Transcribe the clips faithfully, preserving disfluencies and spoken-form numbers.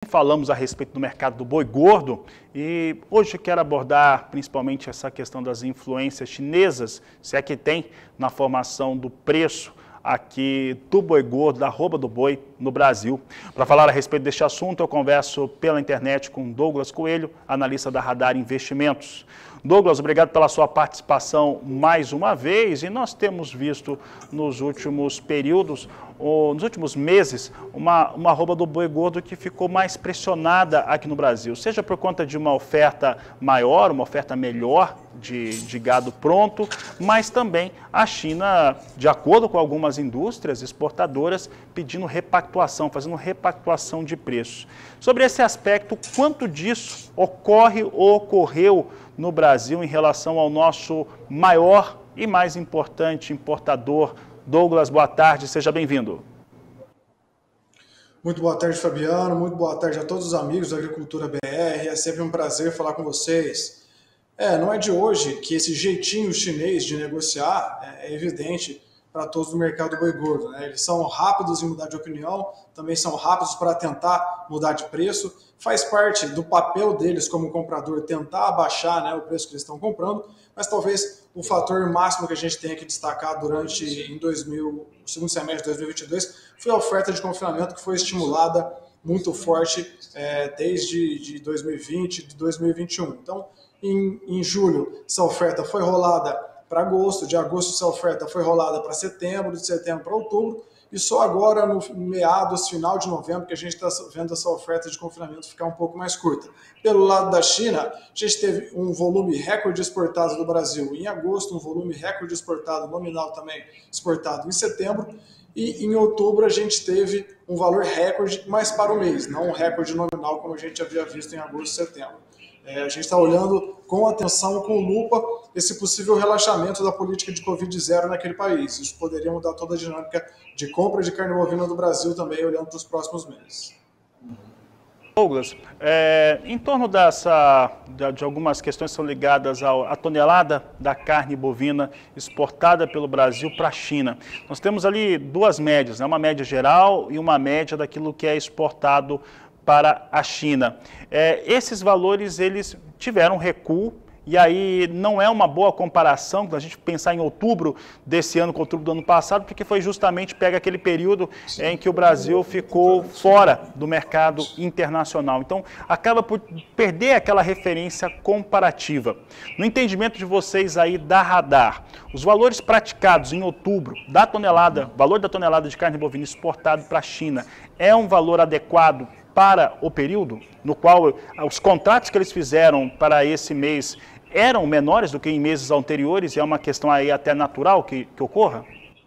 falamos a respeito do mercado do boi gordo e hoje quero abordar principalmente essa questão das influências chinesas, se é que tem na formação do preço aqui do boi gordo, da arroba do boi no Brasil. Para falar a respeito deste assunto, eu converso pela internet com Douglas Coelho, analista da Radar Investimentos. Douglas, obrigado pela sua participação mais uma vez, e nós temos visto nos últimos períodos, ou nos últimos meses, uma, uma arroba do boi gordo que ficou mais pressionada aqui no Brasil, seja por conta de uma oferta maior, uma oferta melhor de, de gado pronto, mas também a China, de acordo com algumas indústrias exportadoras, pedindo repactuação, fazendo repactuação de preços. Sobre esse aspecto, quanto disso ocorre ou ocorreu no Brasil em relação ao nosso maior e mais importante importador? Douglas, boa tarde, seja bem-vindo. Muito boa tarde, Fabiano, muito boa tarde a todos os amigos da Agricultura B R, é sempre um prazer falar com vocês. É, não é de hoje que esse jeitinho chinês de negociar é evidente para todos do mercado do boi gordo, né? Eles são rápidos em mudar de opinião, também são rápidos para tentar mudar de preço, faz parte do papel deles como comprador tentar abaixar, né, o preço que eles estão comprando, mas talvez o fator máximo que a gente tenha que destacar durante em dois mil, o segundo semestre de dois mil e vinte e dois foi a oferta de confinamento que foi estimulada muito forte é, desde de dois mil e vinte, de dois mil e vinte e um. Então, em, em julho, essa oferta foi rolada para agosto, de agosto essa oferta foi rolada para setembro, de setembro para outubro, e só agora no meados, final de novembro, que a gente está vendo essa oferta de confinamento ficar um pouco mais curta. Pelo lado da China, a gente teve um volume recorde exportado do Brasil em agosto, um volume recorde exportado nominal também exportado em setembro, e em outubro a gente teve um valor recorde, mas para o mês, não um recorde nominal como a gente havia visto em agosto e setembro. É, a gente está olhando com atenção, com lupa, esse possível relaxamento da política de Covid zero naquele país. Isso poderia mudar toda a dinâmica de compra de carne bovina do Brasil também, olhando para os próximos meses. Douglas, é, em torno dessa, de, de algumas questões que são ligadas ao, à tonelada da carne bovina exportada pelo Brasil para a China. Nós temos ali duas médias, né? Uma média geral e uma média daquilo que é exportado para a China. É, esses valores eles tiveram recuo, e aí não é uma boa comparação a gente pensar em outubro desse ano com outubro do ano passado, porque foi justamente pega aquele período em que o Brasil ficou fora do mercado internacional. Então acaba por perder aquela referência comparativa. No entendimento de vocês aí da Radar, os valores praticados em outubro da tonelada, valor da tonelada de carne bovina exportado para a China, é um valor adequado para o período no qual os contratos que eles fizeram para esse mês eram menores do que em meses anteriores, e é uma questão aí até natural que, que ocorra?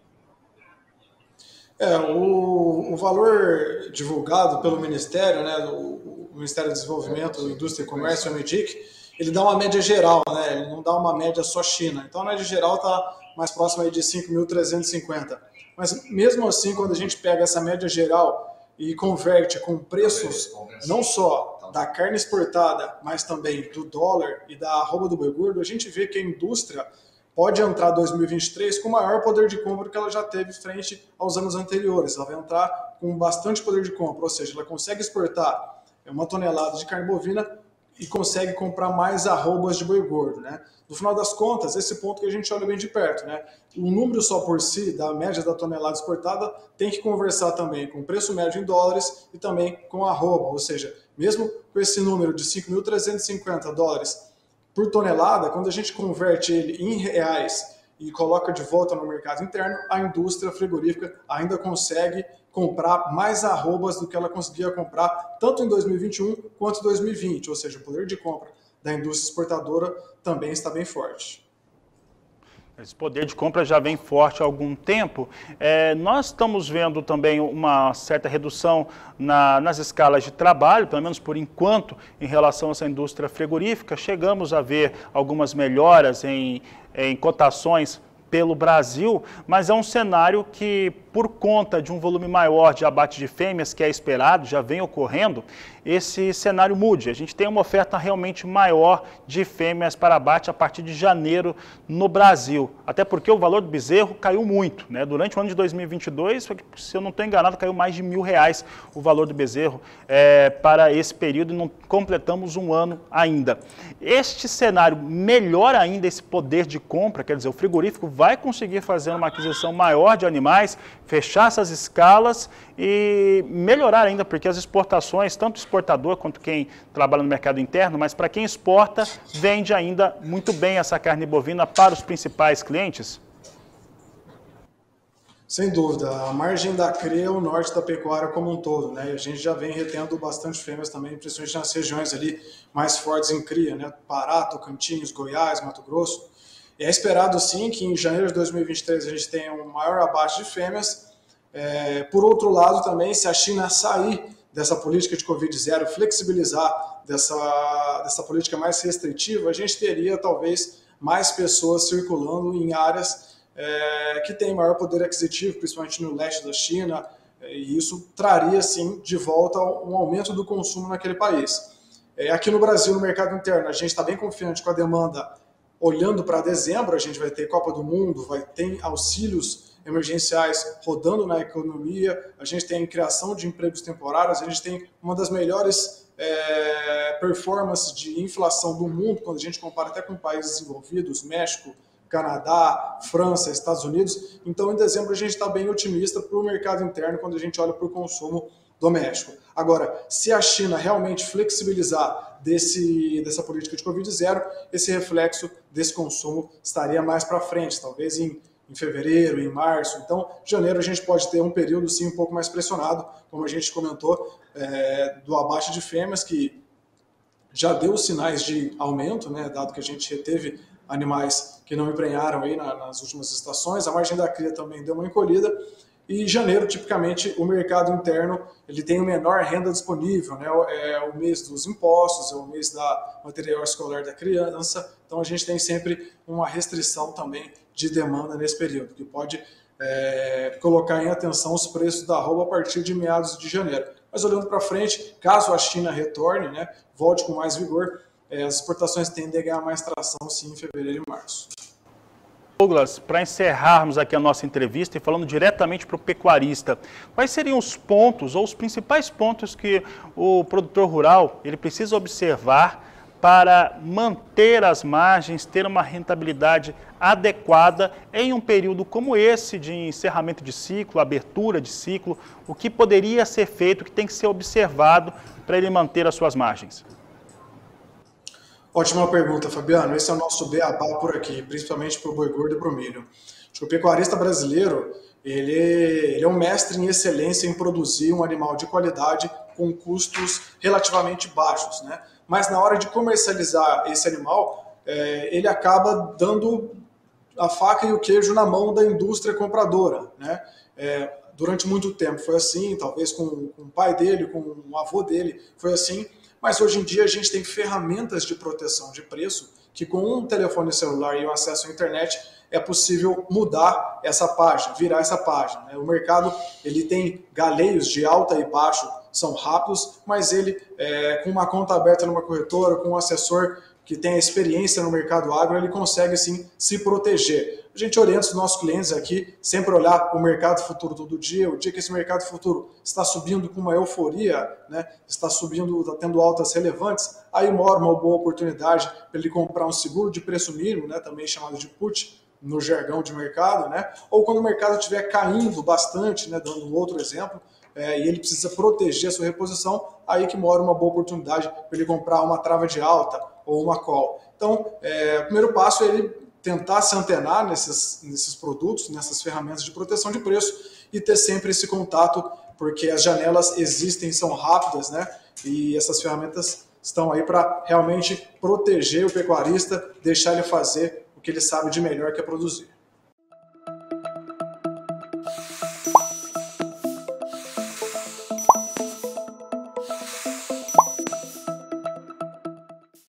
É, o, o valor divulgado pelo Ministério, né, o, o Ministério do Desenvolvimento, Indústria e Comércio, o MEDIC, ele dá uma média geral, né, ele não dá uma média só China. Então a média geral está mais próxima aí de cinco mil trezentos e cinquenta. Mas mesmo assim, quando a gente pega essa média geral e converte com preços não só da carne exportada, mas também do dólar e da arroba do boi gordo, a gente vê que a indústria pode entrar em dois mil e vinte e três com maior poder de compra que ela já teve frente aos anos anteriores. Ela vai entrar com bastante poder de compra, ou seja, ela consegue exportar uma tonelada de carne bovina e consegue comprar mais arrobas de boi gordo, né? No final das contas, esse ponto que a gente olha bem de perto, né? O número só por si, da média da tonelada exportada, tem que conversar também com o preço médio em dólares e também com a arroba, ou seja, mesmo com esse número de cinco mil trezentos e cinquenta dólares por tonelada, quando a gente converte ele em reais e coloca de volta no mercado interno, a indústria frigorífica ainda consegue comprar mais arrobas do que ela conseguia comprar tanto em dois mil e vinte e um quanto em dois mil e vinte, ou seja, o poder de compra da indústria exportadora também está bem forte. Esse poder de compra já vem forte há algum tempo. É, nós estamos vendo também uma certa redução na, nas escalas de trabalho, pelo menos por enquanto, em relação a essa indústria frigorífica. Chegamos a ver algumas melhoras em, em cotações pelo Brasil, mas é um cenário que por conta de um volume maior de abate de fêmeas, que é esperado, já vem ocorrendo, esse cenário mude. A gente tem uma oferta realmente maior de fêmeas para abate a partir de janeiro no Brasil. Até porque o valor do bezerro caiu muito, né? Durante o ano de dois mil e vinte e dois, se eu não estou enganado, caiu mais de mil reais o valor do bezerro é, para esse período e não completamos um ano ainda. Este cenário melhora ainda esse poder de compra, quer dizer, o frigorífico vai conseguir fazer uma aquisição maior de animais, fechar essas escalas e melhorar ainda, porque as exportações, tanto exportador quanto quem trabalha no mercado interno, mas para quem exporta, vende ainda muito bem essa carne bovina para os principais clientes? Sem dúvida, a margem da cria é o norte da pecuária como um todo, né? E a gente já vem retendo bastante fêmeas também, principalmente nas regiões ali mais fortes em cria, né? Pará, Tocantins, Goiás, Mato Grosso. E é esperado sim que em janeiro de dois mil e vinte e três a gente tenha um maior abate de fêmeas. É, por outro lado também, se a China sair dessa política de Covid zero, flexibilizar dessa, dessa política mais restritiva, a gente teria talvez mais pessoas circulando em áreas É, que tem maior poder aquisitivo, principalmente no leste da China, e isso traria, sim, de volta um aumento do consumo naquele país. É, aqui no Brasil, no mercado interno, a gente está bem confiante com a demanda. Olhando para dezembro, a gente vai ter Copa do Mundo, vai ter auxílios emergenciais rodando na economia, a gente tem criação de empregos temporários, a gente tem uma das melhores é, performances de inflação do mundo, quando a gente compara até com países desenvolvidos, México, Canadá, França, Estados Unidos. Então, em dezembro, a gente está bem otimista para o mercado interno quando a gente olha para o consumo doméstico. Agora, se a China realmente flexibilizar desse, dessa política de Covid zero, esse reflexo desse consumo estaria mais para frente, talvez em, em fevereiro, em março. Então, janeiro a gente pode ter um período sim um pouco mais pressionado, como a gente comentou, é, do abate de fêmeas, que já deu sinais de aumento, né, dado que a gente reteve animais que não emprenharam aí nas últimas estações, a margem da cria também deu uma encolhida, e janeiro, tipicamente, o mercado interno ele tem a menor renda disponível, né? É o mês dos impostos, é o mês da material escolar da criança, então a gente tem sempre uma restrição também de demanda nesse período, que pode é, colocar em atenção os preços da arroba a partir de meados de janeiro. Mas olhando para frente, caso a China retorne, né, volte com mais vigor, as exportações tendem a ganhar mais tração, sim, em fevereiro e março. Douglas, para encerrarmos aqui a nossa entrevista e falando diretamente para o pecuarista, quais seriam os pontos ou os principais pontos que o produtor rural ele precisa observar para manter as margens, ter uma rentabilidade adequada em um período como esse de encerramento de ciclo, abertura de ciclo, o que poderia ser feito, o que tem que ser observado para ele manter as suas margens? Ótima pergunta, Fabiano. Esse é o nosso beabá por aqui, principalmente para o boi gordo e para o milho. Acho que o pecuarista brasileiro ele, ele é um mestre em excelência em produzir um animal de qualidade com custos relativamente baixos, né? Mas na hora de comercializar esse animal, é, ele acaba dando a faca e o queijo na mão da indústria compradora, né? É, durante muito tempo foi assim, talvez com, com o pai dele, com o avô dele, foi assim. Mas hoje em dia a gente tem ferramentas de proteção de preço que com um telefone celular e o acesso à internet é possível mudar essa página, virar essa página. O mercado ele tem galeios de alta e baixo, são rápidos, mas ele é, com uma conta aberta numa corretora, com um assessor que tem a experiência no mercado agro, ele consegue sim se proteger. A gente orienta os nossos clientes aqui sempre olhar o mercado futuro todo dia, o dia que esse mercado futuro está subindo com uma euforia, né, está subindo, está tendo altas relevantes, aí mora uma boa oportunidade para ele comprar um seguro de preço mínimo, né, também chamado de put, no jargão de mercado, né, ou quando o mercado estiver caindo bastante, né, dando um outro exemplo, É, e ele precisa proteger a sua reposição, aí que mora uma boa oportunidade para ele comprar uma trava de alta ou uma call. Então, é, o primeiro passo é ele tentar se antenar nesses, nesses produtos, nessas ferramentas de proteção de preço e ter sempre esse contato, porque as janelas existem, são rápidas, né? E essas ferramentas estão aí para realmente proteger o pecuarista, deixar ele fazer o que ele sabe de melhor, que é produzir.